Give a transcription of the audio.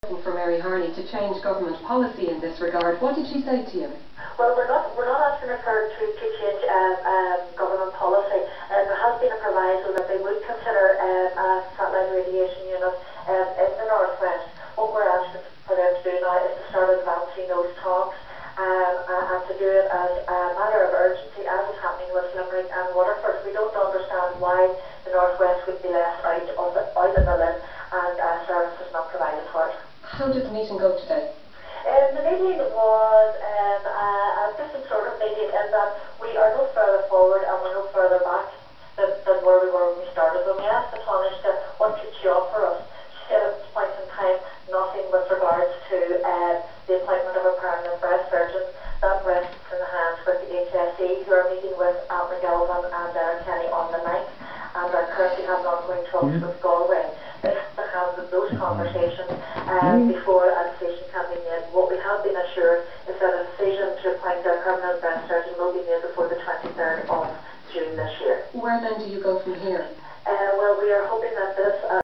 for Mary Harney to change government policy in this regard. What did she say to you? Well, we're not asking her to change government policy. There has been a proviso that they would consider a satellite radiation unit in the northwest. What we're asking for them to do now is to start advancing those talks and to do it as a matter of urgency, as is happening with Limerick and Waterford. We don't understand why the northwest would be left out of the limit and services not provided for it. How did the meeting go today? The meeting was a different sort of meeting in that we are no further forward and we're no further back than where we were when we started. When we asked the Taoiseach what could she offer us, she said at this point in time nothing with regards to the appointment of a permanent breast surgeon. That rests in the hands with the HSE, who are meeting with McGilvan and Letterkenny on the 9th and are currently having ongoing talks with Galway. They have to have those conversations before a decision can be made. What we have been assured is that a decision to appoint a permanent breast surgeon will be made before the 23rd of June this year. Where then do you go from here? Well, we are hoping that this